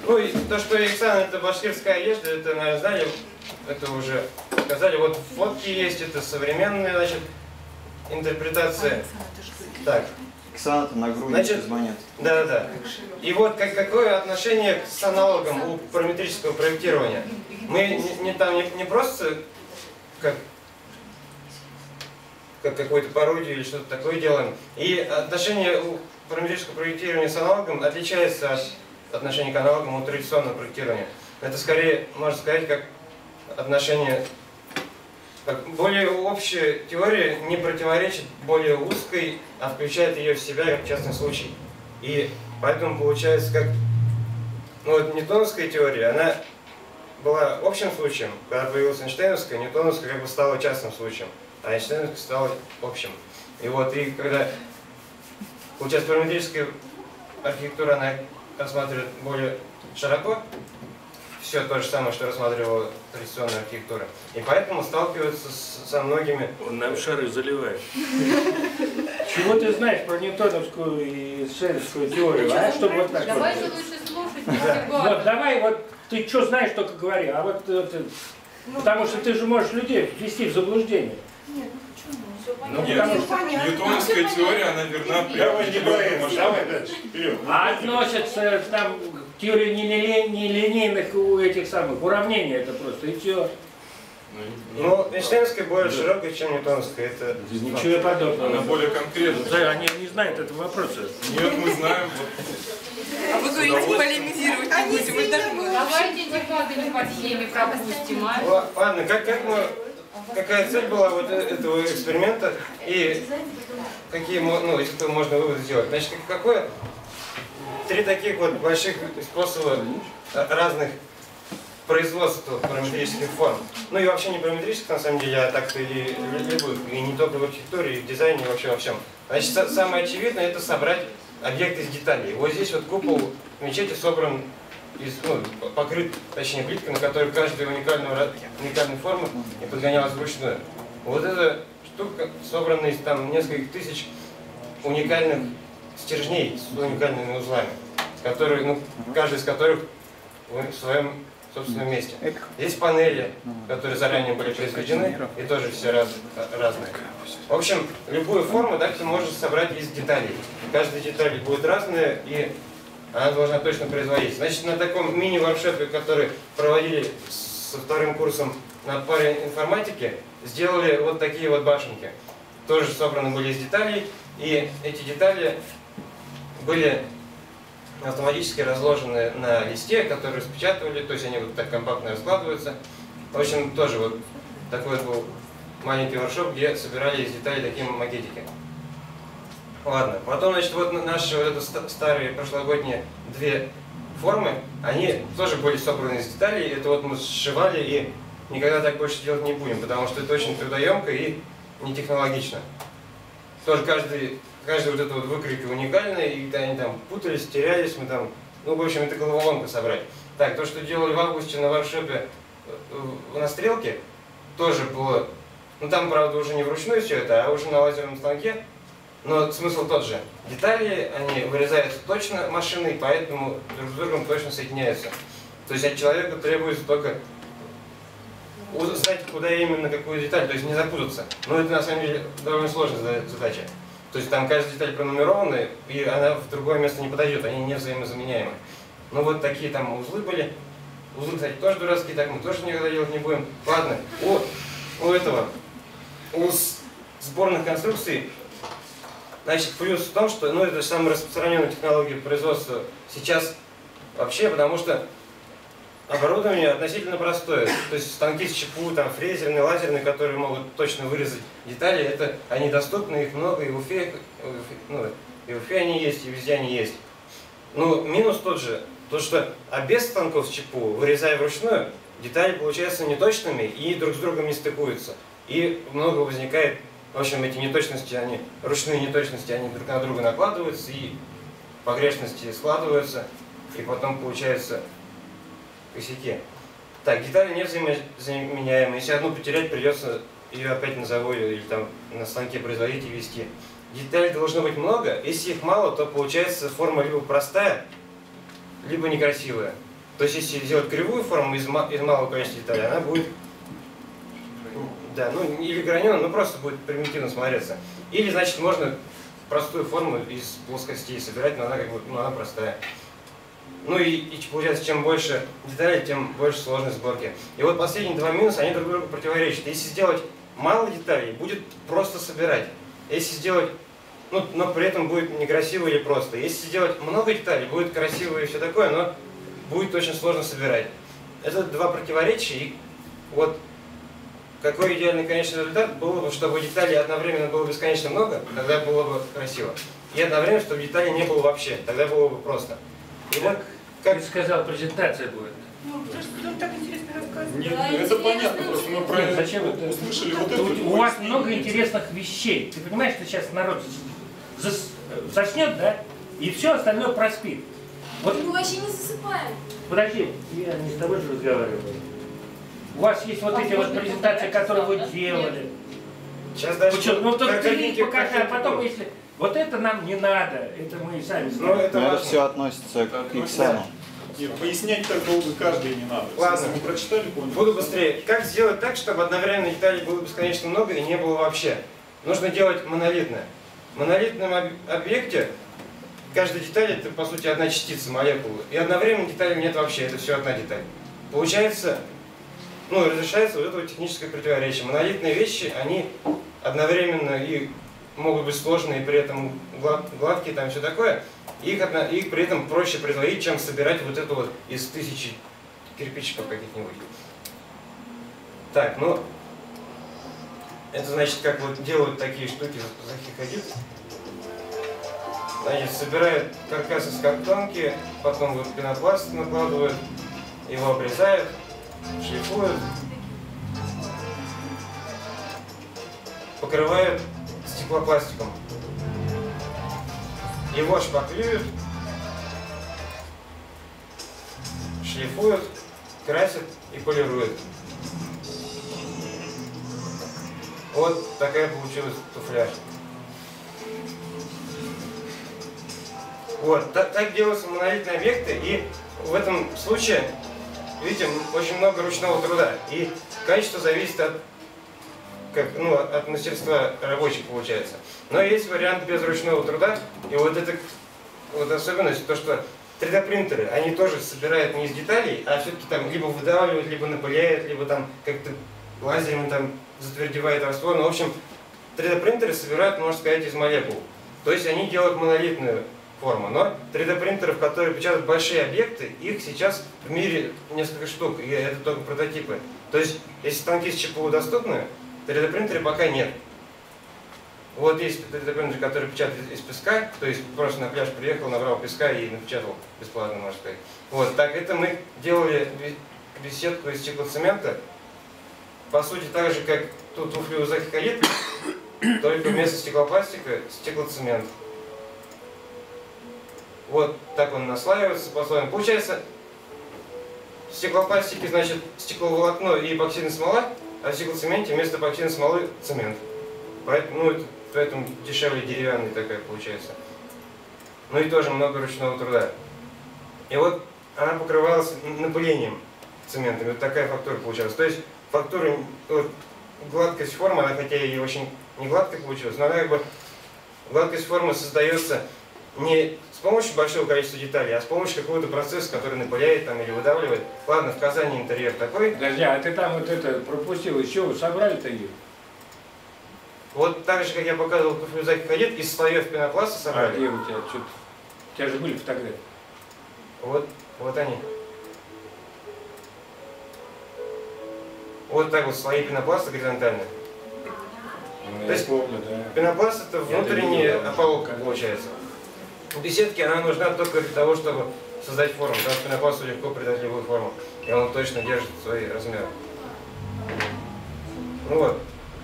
Ну и то, что Иксан это башкирская одежда, это, наверное, знали, это уже сказали. Вот фотки есть, это современная, значит, интерпретация. Так. Иксан это нагрудник из монет. Да. И вот какое отношение с аналогом у параметрического проектирования? Мы не просто как какую-то пародию или что-то такое делаем. И отношение у параметрического проектирования с аналогом отличается от отношения к аналогам у традиционного проектирования. Это скорее, можно сказать, как отношение, как более общая теория не противоречит более узкой, а включает ее в себя как частный случай. И поэтому получается, как вот ньютоновская теория, она была общим случаем, когда появилась Эйнштейновская, ньютоновская как бы стала частным случаем, а Эйнштейновская стала общим. И вот, и когда получается параметрическая архитектура, она рассматривает более широко все то же самое, что рассматривала традиционная архитектура. И поэтому сталкиваются со многими... Он нам шары заливает. Чего ты знаешь про ньютоновскую и эйнштейновскую теорию, а? Чтобы вот так Давайте вот. лучше слушать. Вот, давай, вот ты что знаешь, только говори. А вот потому что ты же можешь людей ввести в заблуждение. Нет, Ну, ньютоновская теория, она верна при определенном Давай дальше. А относятся там к теории нелинейных у этих самых уравнений, это просто и все. Ну, Эйнштейновская более широкая, чем ньютоновская. Это ничего подобного. Она более конкретная. Да, они не знают этого вопроса. Нет, мы знаем. А вы говорите, полемизировать не будете, мы даже будем. Давайте дебаты не по теме пропустим, а? Ладно, какая цель была вот этого эксперимента и какие, ну, из этого можно выводы сделать? Значит, три таких вот больших способа разных производства параметрических форм. Ну и вообще не параметрических, на самом деле, а так-то и любых, и не только в архитектуре, и в дизайне, и вообще во всем. Значит, самое очевидное это собрать объект из деталей. Вот здесь вот купол мечети собран покрыт, точнее, плиткой, на которой каждая уникальная форма и подгонялась вручную. Вот эта штука собрана из там нескольких тысяч уникальных стержней с уникальными узлами, которые, ну, каждый из которых в своем собственном месте. Есть панели, которые заранее были произведены, и тоже все разные. В общем, любую форму так можно собрать из деталей. Каждая деталь будет разная, и она должна точно производиться. Значит, на таком мини-воркшопе, который проводили со вторым курсом на паре информатики, сделали вот такие вот башенки. Тоже собраны были из деталей, и эти детали были автоматически разложены на листе, которые распечатывали, то есть они вот так компактно раскладываются. В общем, тоже вот такой вот был маленький воркшоп, где собирали из деталей такие макетики. Ладно, потом, значит, вот наши вот это старые прошлогодние две формы, они тоже были собраны из деталей, это вот мы сшивали и никогда так больше делать не будем, потому что это очень трудоемко и не технологично. Тоже каждый вот это вот выкройка уникальная, и они там путались, терялись, мы там, ну, в общем, это головоломка собрать. Так, то, что делали в августе на воркшопе на Стрелке, тоже было, ну, там, правда, уже не вручную все это, а уже на лазерном станке. Но смысл тот же. Детали, они вырезаются точно машиной, поэтому друг с другом точно соединяются. То есть от человека требуется только знать, куда именно какую деталь, то есть не запутаться. Но это на самом деле довольно сложная задача. То есть там каждая деталь пронумерована, и она в другое место не подойдет, они не взаимозаменяемы. Ну вот такие там узлы были. Узлы, кстати, тоже дурацкие, так мы тоже никогда делать не будем. Ладно, у сборных конструкций, значит, плюс в том, что, ну, это самая распространенная технология производства сейчас вообще, потому что оборудование относительно простое. То есть станки с ЧПУ, там, фрезерные, лазерные, которые могут точно вырезать детали, это они доступны, их много, и в Уфе они есть, и везде они есть. Но минус тот же, то что без станков с ЧПУ, вырезая вручную, детали получаются неточными и друг с другом не стыкуются. И много возникает. В общем, эти неточности, ручные неточности, они друг на друга накладываются, и погрешности складываются, и потом получаются косяки. Так, детали не взаимозаменяемые. Если одну потерять, придется ее опять на заводе или там на станке производить и вести. Деталей должно быть много. Если их мало, то получается форма либо простая, либо некрасивая. То есть, если сделать кривую форму из малого количества деталей, она будет, да, ну или граненая, но просто будет примитивно смотреться. Или, значит, можно простую форму из плоскостей собирать, но она как бы, ну, она простая. Ну и получается, чем больше деталей, тем больше сложность сборки. И вот последние два минуса, они друг другу противоречат. Если сделать мало деталей, будет просто собирать. Если сделать, ну, но при этом будет некрасиво или просто. Если сделать много деталей, будет красиво и все такое, но будет очень сложно собирать. Это два противоречия. И вот какой идеальный конечный результат было бы, чтобы деталей одновременно было бесконечно много, тогда было бы красиво. И одновременно, чтобы деталей не было вообще, тогда было бы просто. И вот, как ты сказал, презентация будет. Ну, потому что он так интересно рассказывает. Нет, это понятно, просто мы правильно зачем это? услышали вот это. У вас много интересных вещей. Ты понимаешь, что сейчас народ заснет, да? И все остальное проспит. Вот. Мы вообще не засыпаем. Подожди, я не с тобой же разговариваю. У вас есть вот эти вот презентации, которые вы делали. Сейчас даже... Ну, только ты покажи, а потом, если... Вот это нам не надо, это мы и сами знаем. Это все относится к экзамену. Нет, пояснять так долго каждый не надо. Ладно, мы прочитали, поняли. Буду быстрее. Как сделать так, чтобы одновременно деталей было бесконечно много и не было вообще? Нужно делать монолитное. В монолитном объекте каждая деталь это по сути одна частица, молекулы. И одновременно деталей нет вообще, это все одна деталь. Получается, ну, разрешается вот это вот техническое противоречие. Монолитные вещи, они одновременно и могут быть сложные, и при этом гладкие, там все такое. Их при этом проще производить, чем собирать вот это вот из 1000 кирпичиков каких-нибудь. Так, ну, это значит, как вот делают такие штуки за Хикагит. Значит, собирают каркас из картонки, потом вот пенопласт накладывают, его обрезают, шлифуют, покрывают стеклопластиком. Его шпаклюют, шлифуют, красят и полируют. Вот такая получилась туфля. Вот, так делаются монолитные объекты, и в этом случае, видите, очень много ручного труда. И качество зависит от, от мастерства рабочих, получается. Но есть вариант без ручного труда, и вот это вот особенность, то что 3D принтеры, они тоже собирают не из деталей, а все-таки там либо выдавливают, либо напыляют, либо там как-то лазером там затвердевает раствор. Ну, в общем, 3D принтеры собирают, можно сказать, из молекул. То есть они делают монолитную форму. Но 3D принтеров, которые печатают большие объекты, их сейчас в мире несколько штук, и это только прототипы. То есть, если станки с ЧПУ доступны, 3D принтеры пока нет. Вот есть 3D принтер, который печатает из песка, то есть просто на пляж приехал, набрал песка и напечатал бесплатно, можно сказать. Вот, так это мы делали беседку из стеклоцемента, по сути так же, как ту туфлю у Захи Каид, только вместо стеклопластика стеклоцемент. Вот так он наслаивается по слоям. Получается, в стеклопластике, значит, стекловолокно и эпоксидная смола, а в стеклоцементе вместо эпоксидной смолы цемент. Поэтому дешевле деревянный такая получается. Ну и тоже много ручного труда. И вот она покрывалась напылением цементами. Вот такая фактура получалась. То есть фактура, вот, гладкость формы, она хотя и очень не гладкая получилась, но она как бы гладкость формы создается не с помощью большого количества деталей, а с помощью какого-то процесса, который напыляет там или выдавливает. Ладно, в Казани интерьер такой. Подожди, а ты там вот это пропустил, из чего собрали-то ее? Вот так же, как я показывал туфлю Захи Каид, из слоев пенопласта собрали. А где у тебя? Что-то... У тебя же были фотографии. Вот они. Вот так вот слои пенопласта горизонтально. Ну, то есть помню, да. Пенопласт это внутренняя ополовка получается. В беседке она нужна только для того, чтобы создать форму, потому что пенопласту легко придать любую форму, и он точно держит свои размеры. Ну вот.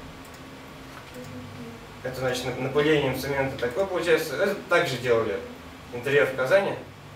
Это значит напылением цемента такое получается. Это также делали интерьер в Казани.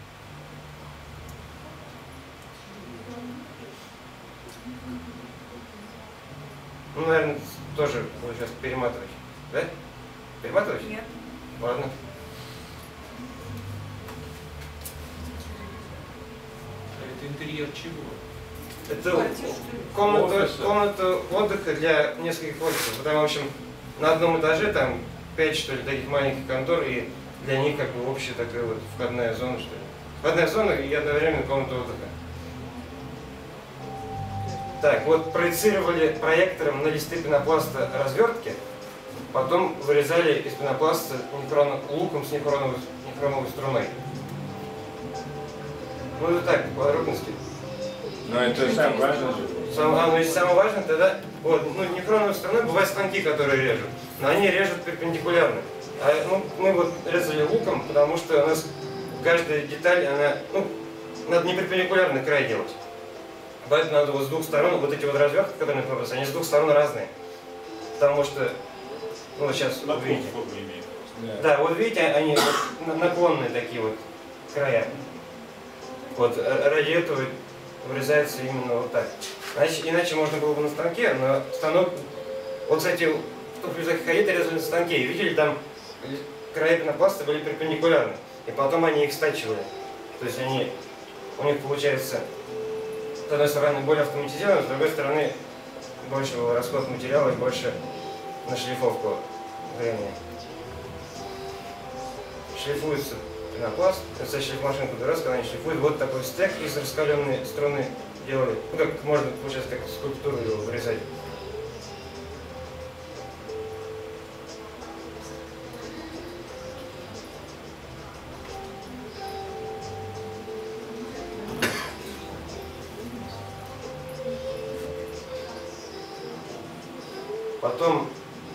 Ну, наверное, тоже буду сейчас перематывать. Да? Перематывать? Нет. Ладно. Это интерьер чего? Это комната отдыха для нескольких офисов. Там, в общем, на одном этаже там 5, что ли, таких маленьких контор, и для них как бы общая такая вот входная зона, что ли. Входная зона и одновременно комната отдыха. Так, вот проецировали проектором на листы пенопласта развертки, потом вырезали из пенопласта луком с нехромовой струной. Ну это так, подробности. Но это самое важное же. Ну если самое важное, тогда вот, ну, нехромовой струной бывают станки, которые режут, но они режут перпендикулярно. Мы вот резали луком, потому что у нас каждая деталь, она, надо не перпендикулярный край делать. Поэтому надо вот с двух сторон, вот эти вот развертки, которые мы они с двух сторон разные. Потому что, ну вот сейчас, вот видите. Да, вот видите, они вот наклонные такие вот края. Вот ради этого вырезается именно вот так. Иначе можно было бы на станке, но станок, вот кстати, кто в плюсах ходит, резали на станке, и видели, там края пенопласта были перпендикулярны. И потом они их стачивали. То есть у них получается, с одной стороны, более автоматизировано, с другой стороны, больше был расход материала и больше на шлифовку времени. Шлифуется пенопласт, это шлифмашинка раз, когда они шлифуют, вот такой стек из раскаленной струны делали. Ну как можно, получается, как скульптуру его вырезать. Потом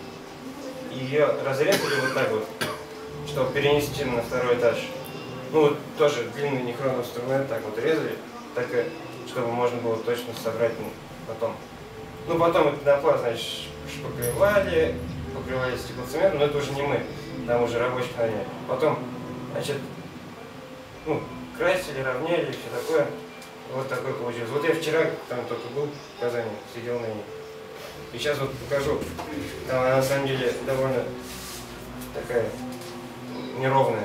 ее разрезали вот так вот, чтобы перенести на второй этаж. Ну вот тоже длинный нехромовый инструмент так вот резали, так и чтобы можно было точно собрать потом. Ну потом это пенопласт, значит, покрывали стеклоцементом, но это уже не мы, там уже рабочих наняли. Потом, значит, красили, равняли, все такое. Вот такой получилось. Вот я вчера там только был в Казани, сидел на ней. И сейчас вот покажу. Там она на самом деле довольно такая неровная.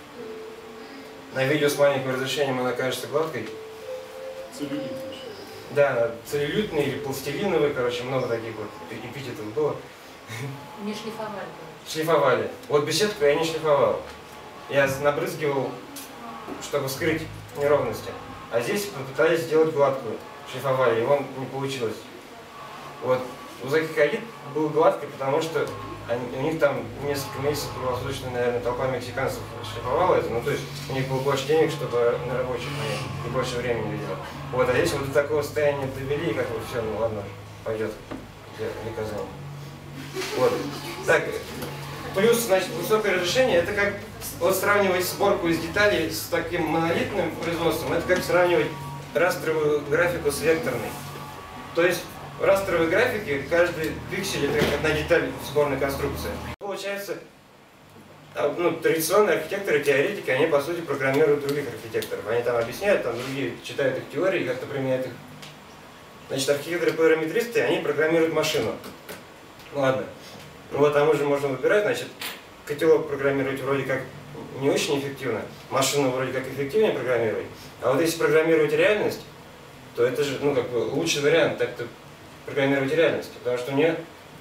На видео с маленьким разрешением она кажется гладкой. Целлюлит. Да, целлюлитный или пластилиновый, короче, много таких вот эпитетов было. Не шлифовали. Шлифовали. Вот беседку я не шлифовал. Я набрызгивал, чтобы скрыть неровности. А здесь попытались сделать гладкую. Шлифовали, и вон не получилось. Вот. У Закихагит был гладкий, потому что у них там несколько месяцев круглосуточно, наверное, толпа мексиканцев шлифовала это. Ну, то есть у них было больше денег, чтобы на рабочих и больше времени, видимо. Вот, а здесь вот до такого состояния довели, и как бы все, ну ладно, пойдет для Казани. Вот. Так, плюс, значит, высокое разрешение, это как вот сравнивать сборку из деталей с таким монолитным производством, это как сравнивать растровую графику с векторной. То есть в растровой графике каждый пиксель это как одна деталь сборной конструкции. Получается, традиционные архитекторы, теоретики, они по сути программируют других архитекторов. Они там объясняют, там другие читают их теории и как-то применяют их. Значит, архитекторы-параметристы, они программируют машину. Ладно. Ну вот, а мы же можем выбирать, значит, котелок программировать вроде как не очень эффективно, машину вроде как эффективнее программировать. А вот если программировать реальность, то это же, как бы лучший вариант так-то программировать реальность, потому что у нее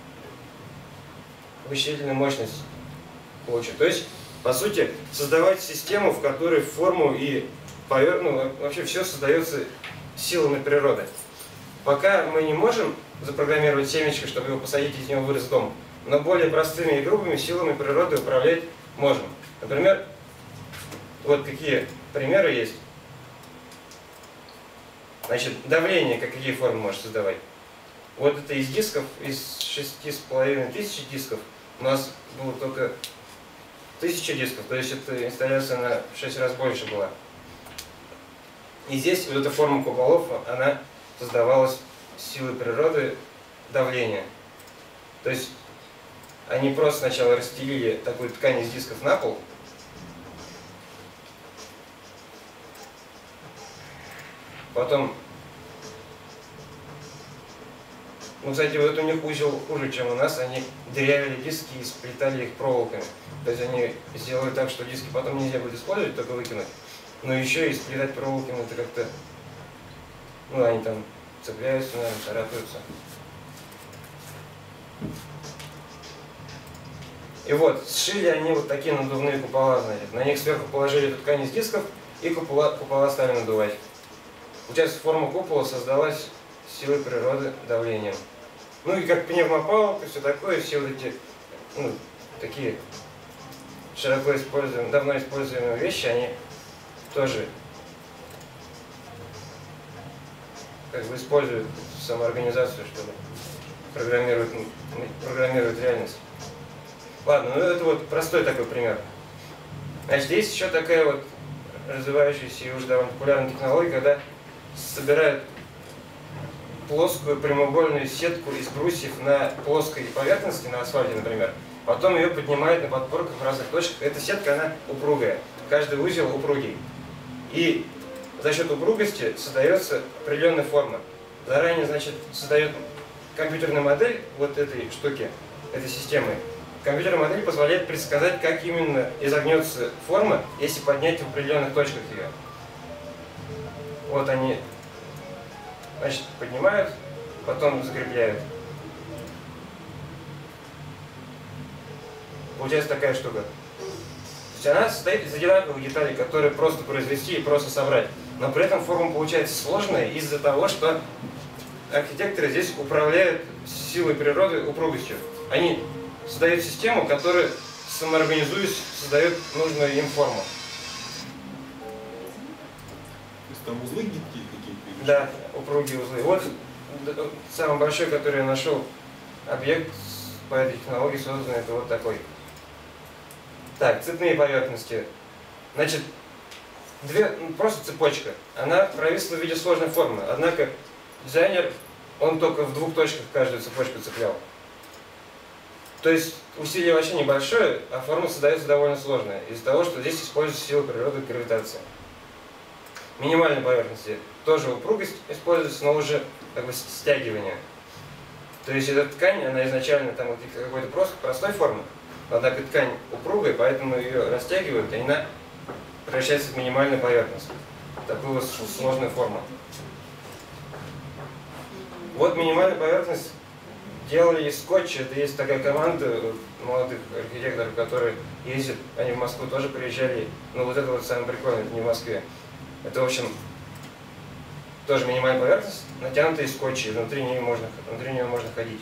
вычислительная мощность лучше. То есть, по сути, создавать систему, в которой форму и вообще все создается силами природы. Пока мы не можем запрограммировать семечко, чтобы его посадить, из него вырос дом, но более простыми и грубыми силами природы управлять можем. Например, вот какие примеры есть. Значит, давление, какие формы может создавать. Вот это из дисков, из 6500 дисков, у нас было только 1000 дисков, то есть эта инсталляция на 6 раз больше была. И здесь вот эта форма куполов, она создавалась силой природы давления. То есть они просто сначала расстелили такую ткань из дисков на пол, потом, кстати, вот у них узел хуже, чем у нас, они дырявили диски и сплетали их проволоками. То есть они сделали так, что диски потом нельзя будет использовать, только выкинуть. Но еще и сплетать проволоками это как-то Ну, они там цепляются, наверное, царапаются. И вот, сшили они вот такие надувные купола, значит. На них сверху положили эту ткань из дисков, и купола стали надувать. Получается, форма купола создалась силой природы давлением. Ну и как пневмопалка, все такое, все вот эти, ну, такие широко используемые, давно используемые вещи, они тоже как бы используют самоорганизацию, чтобы программировать реальность. Ладно, ну это вот простой такой пример. Значит, есть еще такая вот развивающаяся и уже довольно популярная технология, когда собирают плоскую прямоугольную сетку из брусьев на плоской поверхности, на асфальте, например. Потом ее поднимают на подпорках в разных точках. Эта сетка, она упругая. Каждый узел упругий. И за счет упругости создается определенная форма. Заранее, значит, создает компьютерная модель вот этой штуки, этой системы. Компьютерная модель позволяет предсказать, как именно изогнется форма, если поднять в определенных точках ее. Вот они, значит, поднимают, потом закрепляют. Получается такая штука. То есть она состоит из одинаковых деталей, которые просто произвести и просто собрать. Но при этом форма получается сложная из-за того, что архитекторы здесь управляют силой природы упругостью. Они создают систему, которая, самоорганизуясь, создает нужную им форму. То есть там узлы гибкие какие-то? Да, упругие узлы. Вот самый большой, который я нашел, объект по этой технологии созданный, это вот такой. Так, цепные поверхности. Значит, просто цепочка. Она провисла в виде сложной формы. Однако дизайнер, он только в двух точках каждую цепочку цеплял. То есть усилие вообще небольшое, а форма создается довольно сложная. Из-за того, что здесь используется сила природы гравитация. Минимальной поверхности тоже упругость используется, но уже как бы стягивание. То есть эта ткань, она изначально там вот какой-то простой формы, однако ткань упругая, поэтому ее растягивают, и она превращается в минимальную поверхность. Такую вот сложную форму. Вот минимальная поверхность делали из скотча. Это есть такая команда молодых архитекторов, которые ездят, они в Москву тоже приезжали. Но вот это вот самое прикольное, это не в Москве. Это, в общем, тоже минимальная поверхность, натянутая из скотча, и внутри нее можно ходить.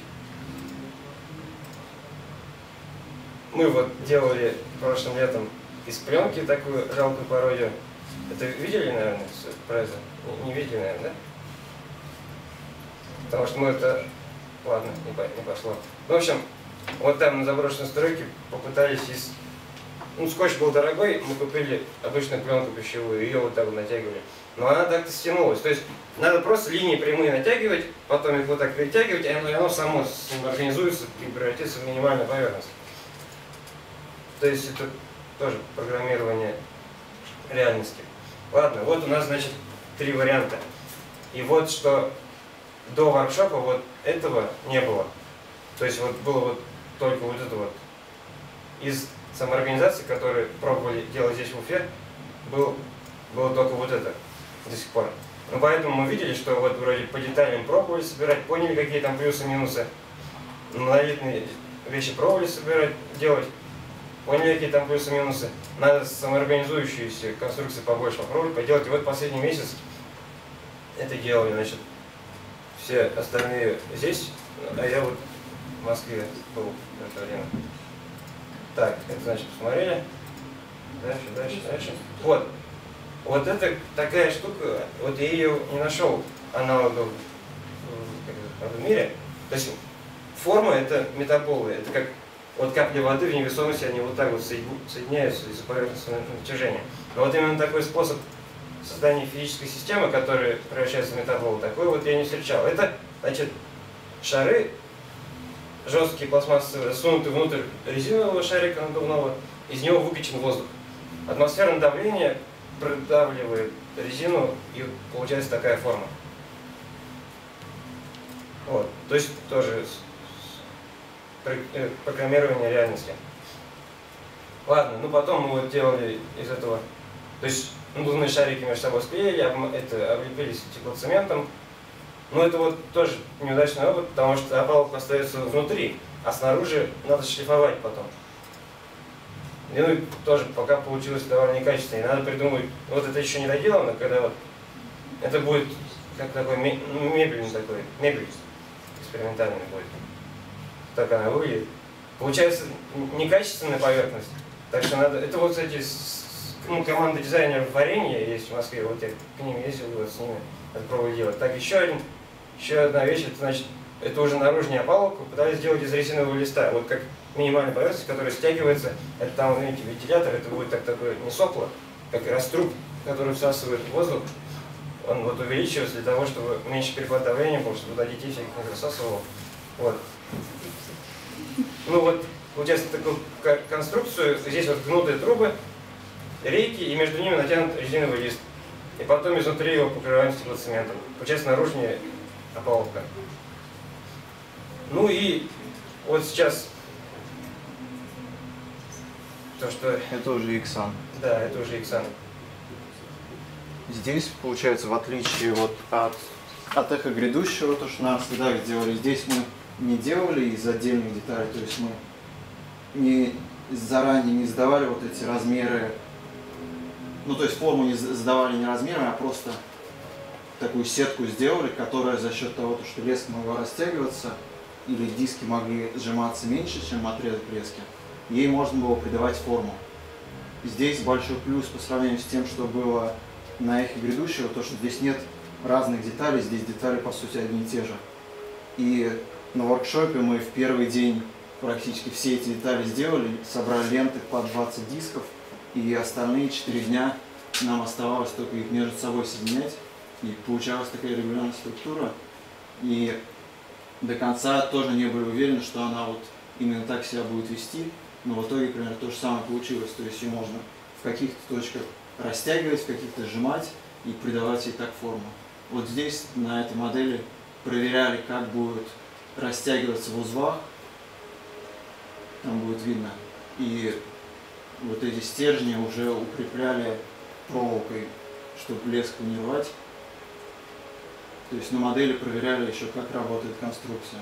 Мы вот делали прошлым летом из пленки такую жалкую пародию. Это видели, наверное, про это? Не видели, наверное, да? Потому что мы это... Ладно, не пошло. В общем, вот там на заброшенной стройке попытались из... Ну, скотч был дорогой, мы купили обычную пленку пищевую, ее вот так вот натягивали. Но она так-то стянулась. То есть надо просто линии прямые натягивать, потом их вот так перетягивать, и оно само организуется и превратится в минимальную поверхность. То есть это тоже программирование реальности. Ладно, вот у нас, значит, 3 варианта. И вот что до воркшопа вот этого не было. То есть вот было вот только вот это вот. Из самоорганизации, которые пробовали делать здесь в Уфе, было только вот это до сих пор. Ну, поэтому мы видели, что вот вроде по деталям пробовали собирать, поняли, какие там плюсы-минусы. Монолитные вещи пробовали собирать, делать, поняли, какие там плюсы-минусы. Надо самоорганизующиеся конструкции побольше попробовать, поделать. И вот последний месяц это делали, значит, все остальные здесь, а я вот в Москве был в это время. Так, это значит посмотрели. Дальше. Вот это такая штука, вот я ее не нашел аналогов в мире. То есть форма это метаполы, это как вот капли воды в невесомости, они вот так вот соединяются из-за поверхностного натяжения. Но вот именно такой способ создания физической системы, которая превращается в метаполы, такой вот я не встречал. Это, значит, шары жесткие пластмассовые, сунуты внутрь резинового шарика надувного, из него выкачан воздух. Атмосферное давление продавливает резину, и получается такая форма. Вот. То есть тоже программирование реальности. Ладно, ну потом мы вот делали из этого. То есть надувные шарики между собой склеили, облепились теплоцементом. Но это вот тоже неудачный опыт, потому что опалубка остается внутри, а снаружи надо шлифовать потом. И, ну и тоже пока получилось довольно некачественно. И надо придумать, вот это еще не доделано, когда вот это будет как такой мебель экспериментальный будет. Так она выглядит. Получается некачественная поверхность. Так что надо. Это вот, кстати, команда дизайнеров варенья есть в Москве. Вот я к ним ездил, вот с ними это пробую делать. Так, еще одна вещь, это значит, это уже наружная опалубка пытались сделать из резинового листа. Вот как минимальная поверхность, которая стягивается, это там, видите, вентилятор, это будет такое не сопло, как раструб, который всасывает воздух. Он вот увеличивается для того, чтобы меньше перехват давления, потому что туда детей всяких не засасывало. Вот. Ну вот, получается такую конструкцию, здесь вот гнутые трубы, рейки, и между ними натянут резиновый лист. И потом изнутри его покрываем стеклоцементом. Получается наружная опалубка. Ну и вот сейчас то, что... Это уже Иксан. Да, это уже Иксан. Здесь, получается, в отличие вот от эхо грядущего, то, что нам всегда сделали, здесь мы не делали из отдельных деталей, то есть мы заранее не сдавали вот эти размеры, ну то есть форму не сдавали не размерами, а просто такую сетку сделали, которая за счет того, что леска могла растягиваться или диски могли сжиматься меньше, чем отрезок лески, ей можно было придавать форму. Здесь большой плюс по сравнению с тем, что было на эхе грядущего, то, что здесь нет разных деталей, здесь детали по сути одни и те же. И на воркшопе мы в первый день практически все эти детали сделали, собрали ленты по 20 дисков, и остальные 4 дня нам оставалось только их между собой соединять, и получалась такая регулярная структура. И до конца тоже не были уверены, что она вот именно так себя будет вести, но в итоге примерно то же самое получилось, то есть ее можно в каких-то точках растягивать, в каких-то сжимать и придавать ей так форму. Вот здесь на этой модели проверяли, как будет растягиваться в узлах, там будет видно, и вот эти стержни уже укрепляли проволокой, чтобы леску не рвать. То есть на модели проверяли еще, как работает конструкция.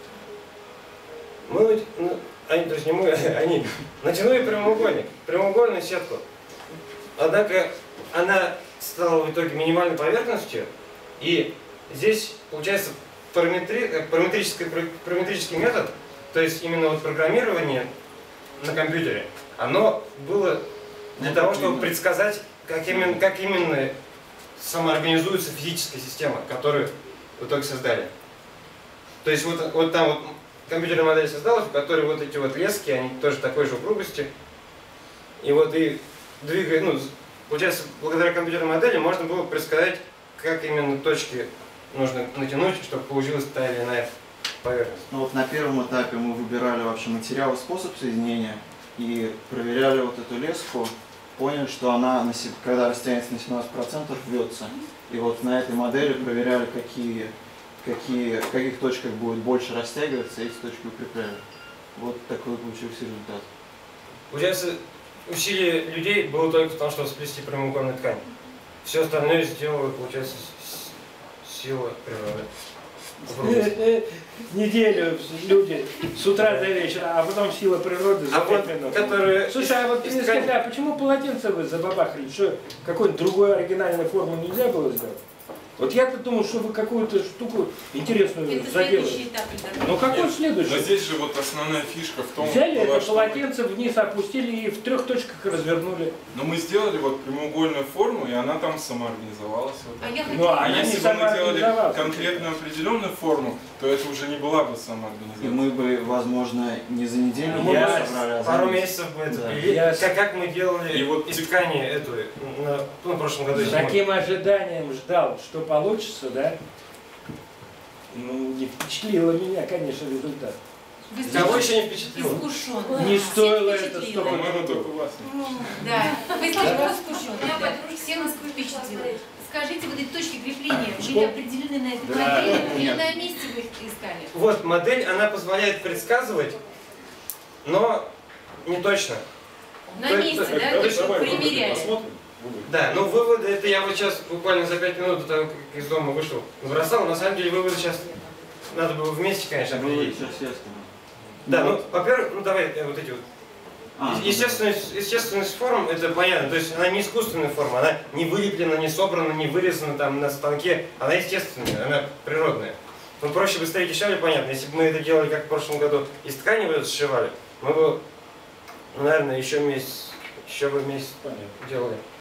Мы, то есть не мы, они натянули прямоугольную сетку. Однако она стала в итоге минимальной поверхностью, и здесь получается параметрический метод, то есть именно вот программирование на компьютере, оно было для того, чтобы предсказать, как именно самоорганизуется физическая система, которую в итоге создали. То есть вот там вот компьютерная модель создалась, в которой вот эти вот лески, они тоже такой же упругости. И вот и двигая, ну, получается, благодаря компьютерной модели можно было предсказать, как именно точки нужно натянуть, чтобы получилась та или иная поверхность. Ну вот на первом этапе мы выбирали вообще материал и способ соединения и проверяли вот эту леску, поняли, что она, когда растянется на 17%, рвется. И вот на этой модели проверяли, в каких точках будет больше растягиваться, и эти точки укрепляли. Вот такой получился результат. Получается, усилие людей было только в том, чтобы сплести прямоугольную ткань. Все остальное сделало, получается, сила природы. Неделю люди с утра до вечера, а потом сила природы за 5 минут. Слушай, а вот мне скажи, а почему полотенце вы забабахали? Что, какой-то другой оригинальной формы нельзя было сделать? Вот я-то думал, что вы какую-то штуку интересную заделали. Ну какой следующий? Но здесь же вот основная фишка в том, взяли это полотенце, вниз опустили и в 3 точках развернули. Но мы сделали вот прямоугольную форму, и она там самоорганизовалась. Вот. А если бы мы делали конкретную определенную форму, то это уже не была бы самоорганизация. И мы бы, возможно, не за неделю собрали, а пару месяцев бы это привели. Как мы делали и вот из ткани эту на прошлом году. С таким ожиданием ждал, что получится, да? Ну, не впечатлило меня, конечно, результат. Кого еще не впечатлило? Искушенный. Не стоило это столько. по-моему, только вас. Да, вы слишком искушенный. Я подружка всех нас впечатлила. Скажите, вот эти точки крепления были определены на этой модели или на месте вы их искали? Вот модель, она позволяет предсказывать, но не точно. На месте, да? То есть примеряли. Да, ну выводы, это я вот сейчас буквально за 5 минут до того, как из дома вышел, набросал. На самом деле выводы сейчас надо было вместе, конечно, определить. Да, ну, во-первых, ну давай вот эти вот. Естественность форм, это понятно, то есть она не искусственная форма, она не вылеплена, не собрана, не вырезана там на станке, она естественная, она природная. Ну проще быстрее дешевле, понятно, если бы мы это делали как в прошлом году, из ткани вот это сшивали, мы бы, ну, наверное, еще бы месяц делали.